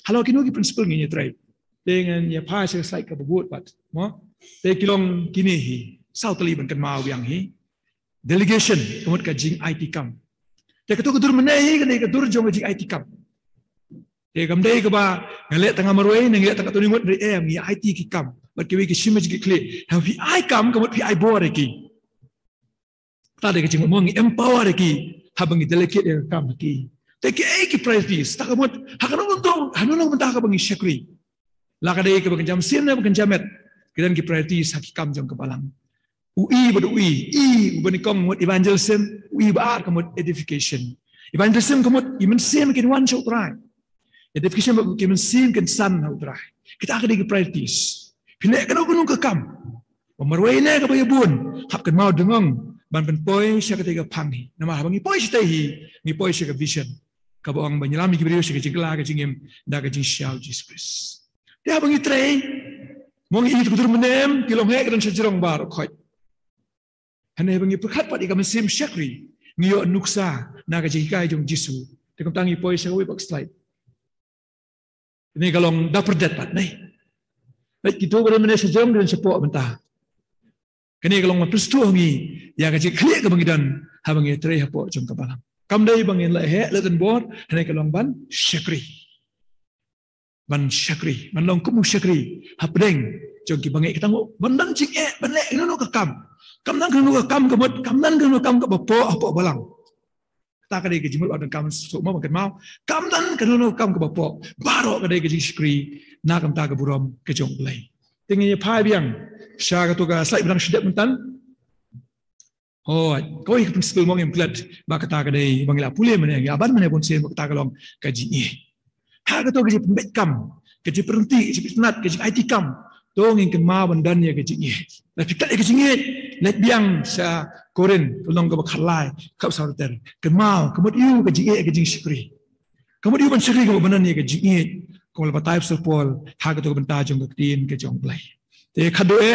Halo kini ki principle ni try. Dengan ya pa saya slide ke buat pat. Mo. Te kilong kini hi. South Tali ban kan mau yang hi. Delegation kemut ka jing IT kam. Te ketur menahi kan ketur jong jing IT kam. Te kamdai ke ba ngalet tengah marwai ngalet tengah tu ni mut dari ya IT ki kam. Bat kiwi ki shimaj ki kle. Ha pi I kam kemut pi I bor ki. Ta de ke jing mo ngi empower ki. Ha bangi delegate kam ki. Te ki priorities tak kemut hakan untung hanun mentah ka bangi syakri. La kadai ke jam sin na jamet. Kidan ki priorities hakikam jong kebalang. UI ber UI, ubani kong mut evangelism, UI bar kemut edification. Evangelism kemut iman sim kin wan show try. Edification ber iman sim kin san how try. Kita kadai ki priorities. Pinek kan gunung ke kam. Pemerwai ne ke bayabun, hap kan mau dengong ban pen poi sya ketika panghi. Nama bangi poi stay hi, ni poi sya vision. Ka boang banyalami ki beriu sya jingla ka jingim da ka jing syau Jesus. Dia bangi tray. Mong ini betul menem kilong hek dan sejerong bar khoi. Hanya bangi perkat pat ikam sim syakri ngiyo nuksa naga jikai jong Jisu. Tekam tangi poi sya bak slide. Ini kalong da perdet pat nei. Baik kita boleh menem sejerong dan sepok mentah. Kini kalong mapristu ngi ya ka jikli ka bangi dan ha bangi tray hapok jong kabalang. Kam dai bangi la hek la dan bor hanya kalong ban syakri. Ban syakri, ban long kumu syakri, hapdeng, jong ki bangai ketangu, ban dan cik ban lek ngono ka kam. Kam nang ngono ka kam kemut, kam nang ngono kam ka bapo apa balang. Ta kadai ke jimut adan kam sok mau makan mau, kam dan ngono kam ka bapo, baro kadai ke syakri, na kam ta ka burom ke jong belai. Tingnya pai biang, sya ka tu ka slide bilang sedap mentan. Oh, kau ikut prinsipal mong yang pelat, ba kata kadai bangila pule mana, ya aban mana pun sen kata kalong kaji ni. Ha ka to ke pembet kam, ke jingitynnad, ke jingitynnad, ke IT kam. To ngin ke ma bandan ya ke jingi. La pikat ke jingi, let biang sa koren tolong ke bakhalai, kau sauter. Ke mau, kemut iu ke jingi ke jing syukri. Kemut iu ban syukri ke bandan ya ke jingi. Kau lepas type sepol, ha ka to ke benta jong ke tin ke jong play. Te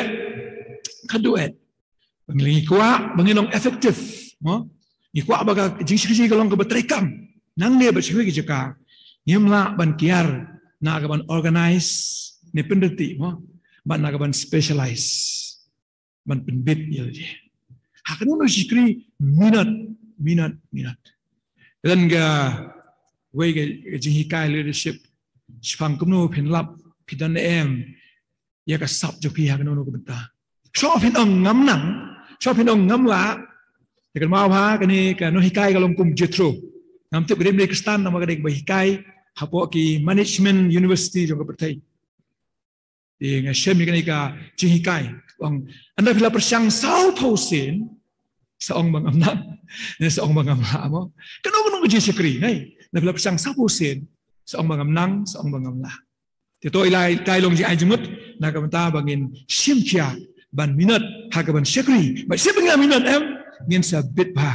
kadoe. Bangilingi kuat, bangilong efektif, mo. Ni kuat baga jing syukri ke long ke betrekam. Nang ne bersyukri ke jaka. Nyemla ban kiar na ban organize ne pendeti mo ban na ban specialize ban penbit ya je hakan no syukri minat dan ga we ga jingikai leadership shaphang kumno phenlap pidan ya ka sap jopi hakan no ko benta so phin ong ngam la kan mau ha kani ka no hikai ka long kum jetro ngam tu gede Kristan nama gede hikai hapok ki management university jong kepertai. Di ngasem ni ka jingikai. Ong anda bila persyang sau pausin seong bang amna. Ne seong bang amla mo. Kano kuno ji sekri nai. Na bila persyang sau pausin seong bang amnang seong bang amla. Tito ilai kai long ji ajmut na ka mata bangin simkia ban minat ha ka ban sekri. Ba sip ngam minat ngin sabit ba.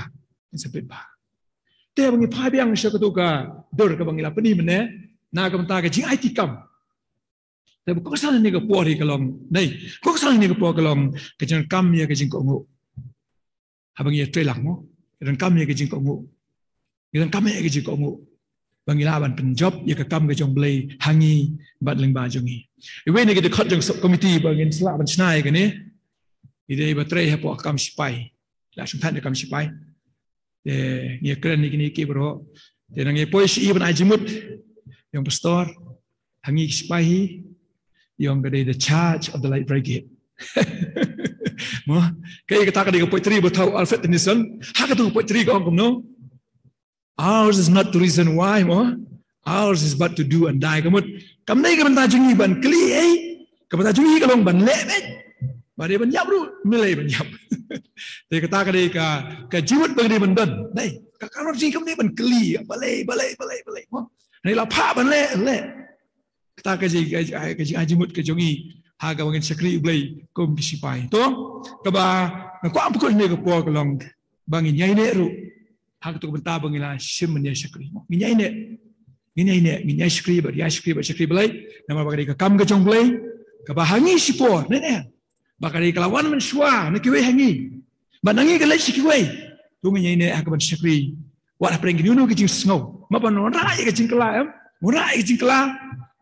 Dia bangi pai biang sya ketuka dor ka bangi lapani mene na ka menta ka jing IT kam. Tapi kok salah ni ka puari kalong nei. Kok salah ni ka puari kalong ka jing kam ya ka jing ko ngu. Ha bangi tre lang mo. Dan kam ya ka jing ko ngu. Dan kam ya ka jing ko ngu. Bangi laban penjob ya ka kam ka jong blai hangi bat ling ba jongi. Iwe ni ka de khot jong committee bangin sla ban snai ka ni. Ide ba tre ha po kam sipai. La sumthan kam sipai. Ngia keren ni ki bro. Nang poi si ban ajimut yang pastor hangi sipahi yang gede the charge of the light brigade. Mo kai kata ka de poi tri botau Alfred Tennyson ha ka tu poi tri ko no. Ours is not the reason why mo. Ours is but to do and die kamut. Kam nei ka ban ta jungi ban kli ka ban ta jungi ka long ban le ba de ban yap ru milai ban yap. Dia kata ka jiwat bagi dia bandan. Nei, kalau sing kam ni ban keli, balai. Nei la pha ban le. Kata ka jimut ka jongi ha ka bangin sakri ublai kom bisipai. To ka ba ko am ko ni ka po ka long bangin nyai ne ru. Ha ka to benta bangila sim ne sakri. Nyai ne sakri ba ya sakri balai. Nama bagi ka kam ka jong balai. Ka ba hangi sipo ne. Bakari kelawan mensua nak kiwe hangi. Banangi kalai sikiwe. Tungi ini akaban syakri. Wah pergi nuno ke jing snow. Mapa no rai ke jing kela Murai ke jing kela.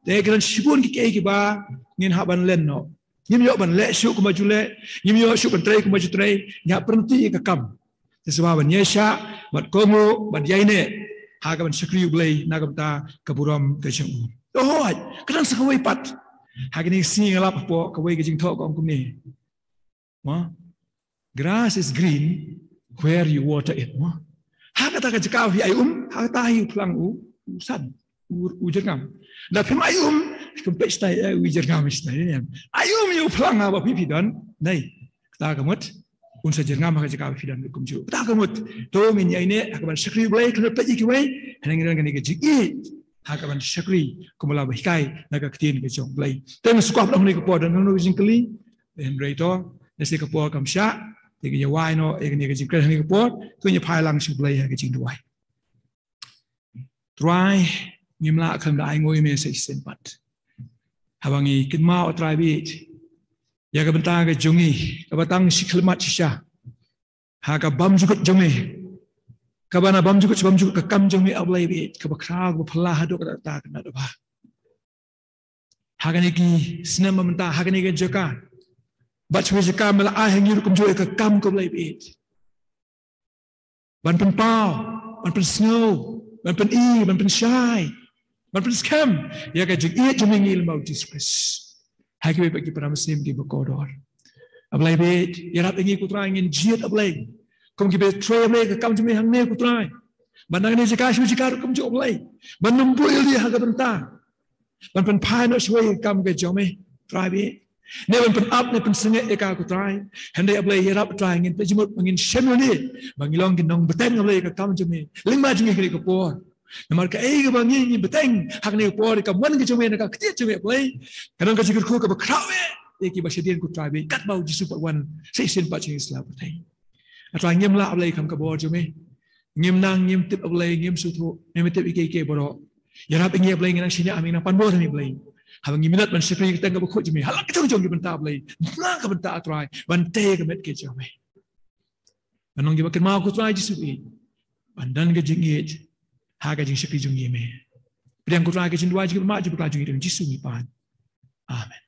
Te kan sibun ki ba ngin ha ban len no. Ngim yo ban le syuk kuma jule, ngim yo syuk ban trai kuma jutrai, nya berhenti ke kam. Sebab ban yesha, bat komo, bat yaine, ha ka ban syukri ulai na kam ta kaburam ke jeng. Oh, kadang sakawai pat. Ha kini sing alap po kawai ke jing thok ong kum ni. Mo. Grass is green where you water it. Mo. Ha kata ka jekau hi ayum, ha ta hi plang san ujengam. Da phim ayum kempek stai ujengam stai ni. Ayum yu plang apa pipi don. Nei, ta kamut unsa jengam ha jekau fi don kumju. Ta kamut to min yai ne ha ban sakri blai kan pe ki wai. Hanang ngan ni ke jiki. Ha ka ban sakri kumala hikai na ka ktin ke jong blai. Tem sukap long ni ko po don no jingkli. Den reito nasi ko po kam sha. Thì cái wai nó cái này cái gì cái này cái bớt tôi nhập hai lần chụp lấy cái chuyện đuổi try nghiêm lạ không đại ngôi mê sẽ sinh bắt habang i kinh mau try bit ya cái benda cái jungi cái batang siklemat sisa ha cái bam juga jungi cái bana bam juga cái kam jungi ablay bit cái bakra cái phala hadok cái ta cái nado ba ha cái này cái sinema benda ha cái này cái joka But we jika mela aheng yur kum joy ke kam ko blai bit. Ban pen pau, ban pen snow, ban pen ban pen shy, ban pen scam. Ya ka jik iet jumingil mau dispress. Hai ke bagi para muslim di Bekodor. Ablai bit, ya rap ingi ku try ngin jiet ablai. Kum ki be tray ablai ke kam jumi hang ne ku try. Bandang ni jika shu jika kum jo ablai. Ban numpu il dia ha ka benta. Ban pen pai no shwe kam ke jome try bit. Neven pen up ne pen senge eka ku try hande ablay hirap try ngin pejimut mangin shemoni bangilong ginong beteng ablay ka kam jumi lingma jumi kri ko por namar ka ei ga bangi ni beteng hak ne por ka man ke jumi ka kti jumi ablay kadang ka jikir ku ka bakrawe eki basidien ku try be kat bau jisu pa wan sei sin pa ching islam beteng atwa ngim la ablay kam ka bor jumi ngim nang ngim tip ablay ngim suthu ngim tip ike boro yarap ingi ablay ngin sini amina pan bor ni ablay habang minat man sekri kita ngab khoj mi halak jong jong benta blai na ka benta atrai bante ka met ke jame anong giba ken ma ku trai jisu i bandan ga jingit ha ga jing sekri jong yeme priang ku trai ga jing dua jing ma jiba jing jisu mi pan amen